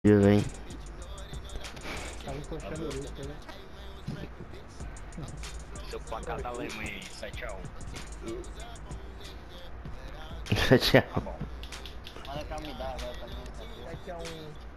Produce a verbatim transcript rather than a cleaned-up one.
velho. Tava encoxando o Lucas, né? Seu placar da Alemanha aí, sete a um. Tchau. Tá bom. Manda cá me dar agora também. sete a um.